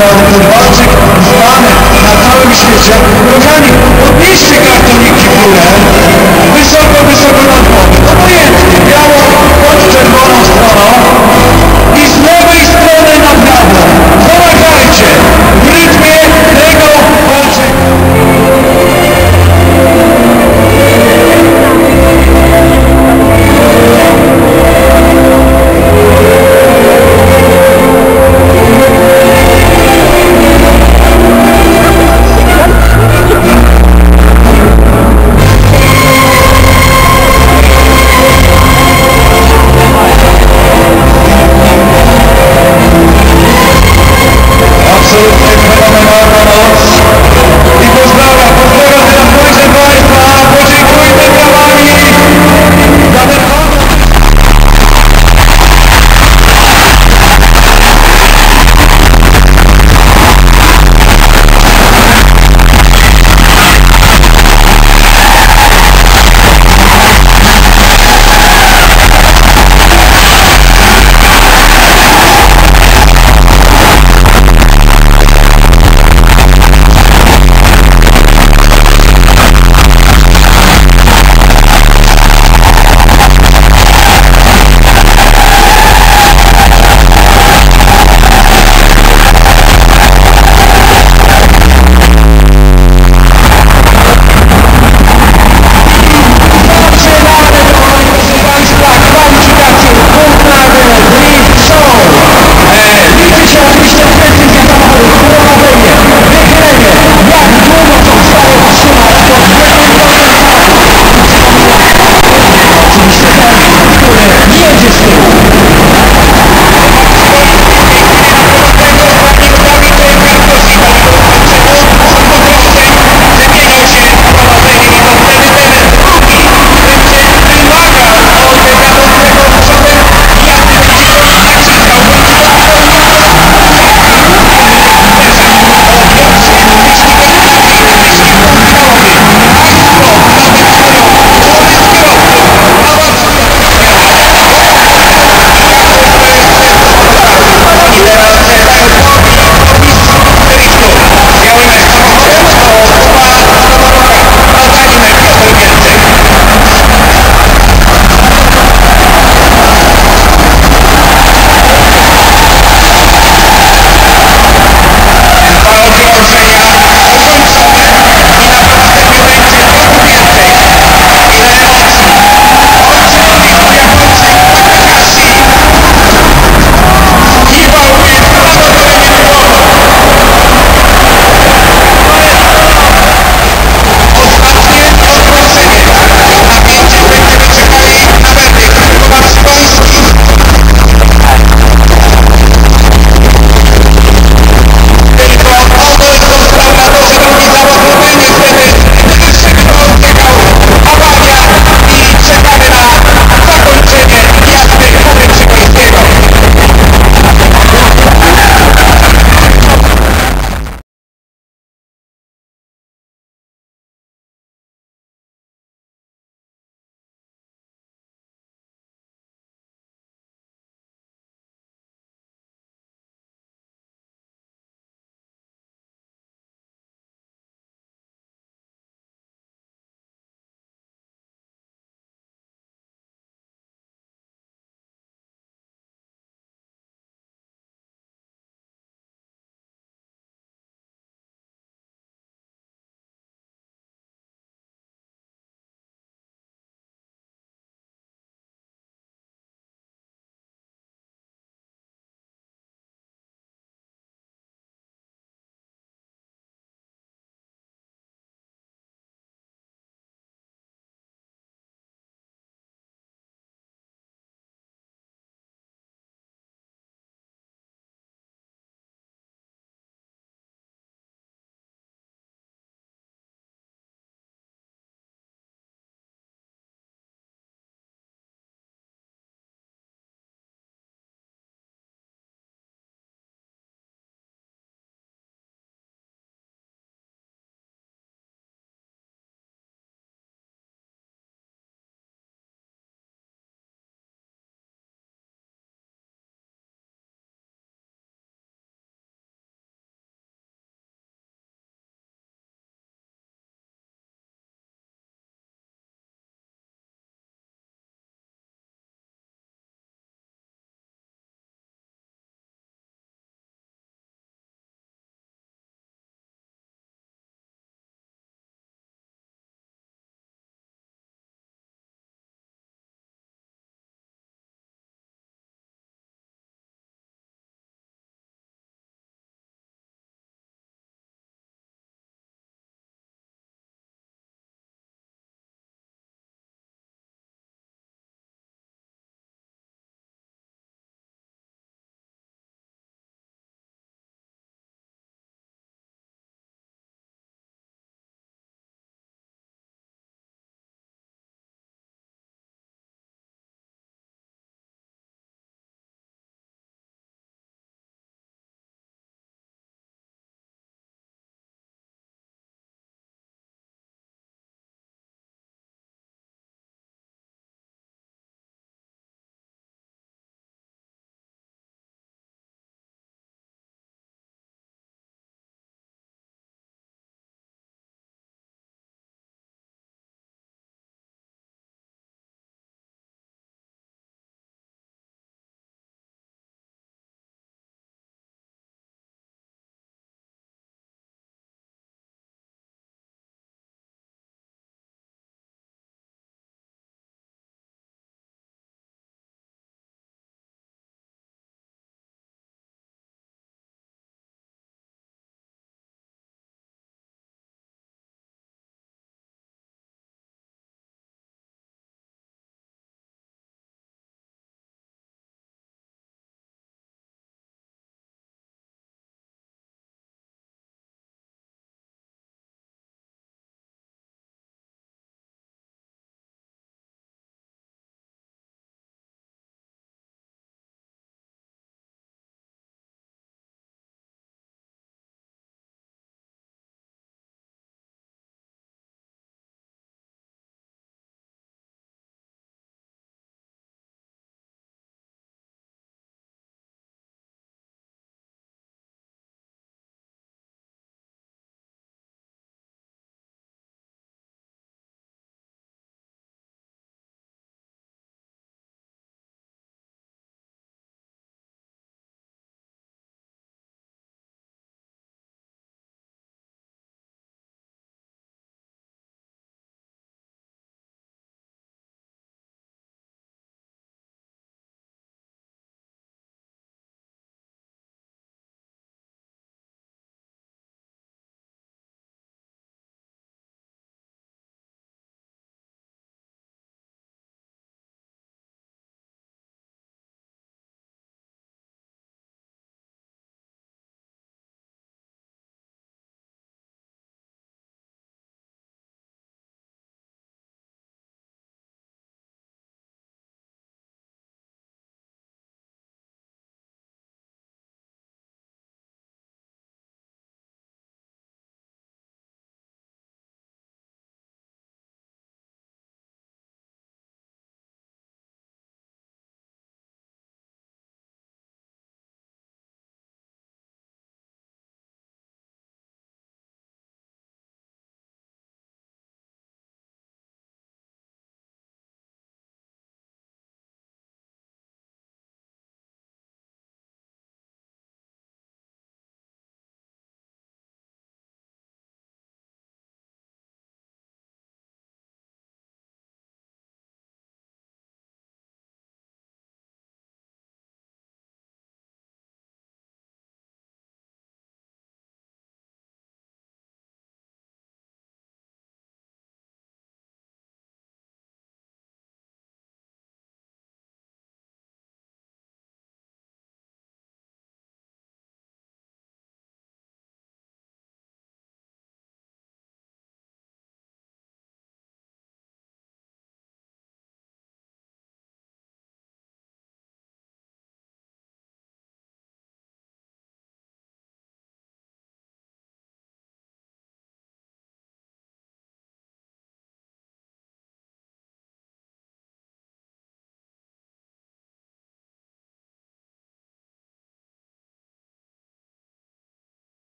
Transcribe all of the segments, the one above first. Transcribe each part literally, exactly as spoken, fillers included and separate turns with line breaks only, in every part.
ten walczyk znany na całym świecie. Kochani, podnieście kartoniki w górę, wysoko, wysoko nad wodą, obojętnie, białą bądź czerwoną stroną i z lewej strony na prawo. Pomagajcie w rytmie tego walczyka.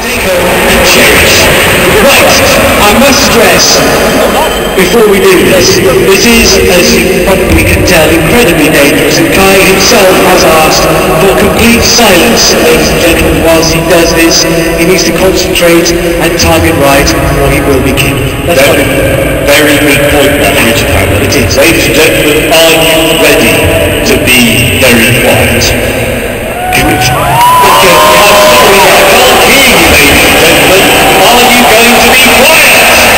savour and cherish. Right, I must stress, before we do this, this is, as you probably can tell, incredibly dangerous, and Kai himself has asked for complete silence, ladies and gentlemen, whilst he does this. He needs to concentrate and time it right, or he will be killed. That's
very, very good point, Matthew.
It is.
Ladies and gentlemen, are you ready to be very quiet? Can we... Okay, I'm sorry, I can't hear you, ladies and gentlemen. Are you going to be quiet?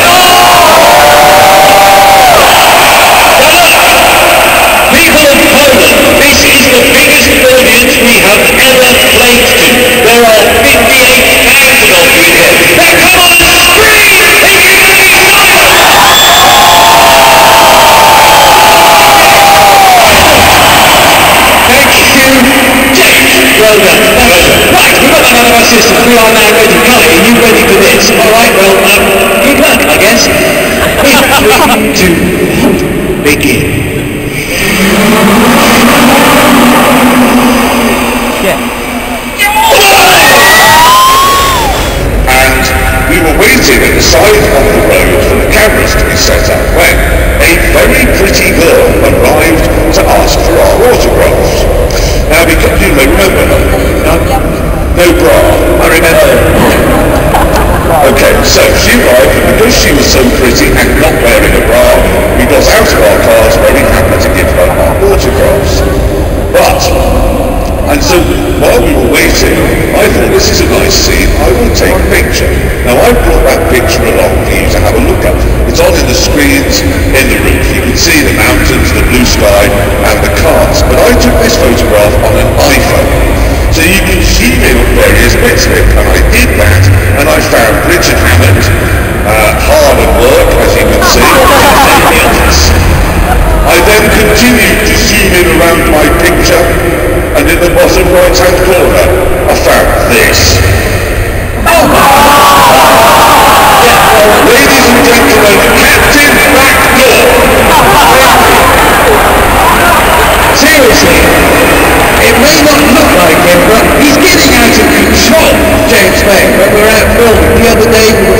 People of Poland, this is the biggest audience we have ever played to. There are fifty-eight thousand of you here. Now come on, scream if you can be silent!
Thank you, James. Well done. Pleasure. Right, we've got that out of our system. We are now ready. Kai, are you ready for this? All right, well, um, good luck, I guess. Three, two, one, begin.
Yeah.
And we were waiting at the side of the road for the cameras to be set up when a very pretty girl arrived to ask for our autographs. Now, because you may remember her. No, no bra. I remember. Okay, so she arrived, and because she was so pretty and not wearing a bra, we got out of our cars very happy to give her our autographs. But, and so while we were waiting, I thought, this is a nice scene, I will take a picture. Now, I brought that picture along for you to have a look at. It's on in the screens in the roof. You can see the mountains, the blue sky, and the cars. But I took this photograph on an iPhone. So you can zoom in on various bits of it. And I did that, and I found Richard Hammond, uh, hard at work, as you can see, in the office. I then continued to zoom in around my picture, and in the bottom right-hand corner, I found this. Oh. Yeah, ladies and gentlemen, Captain Backdoor.
Seriously, it may not look like him, but he's getting out of control, James May. When we were out filming the other day, we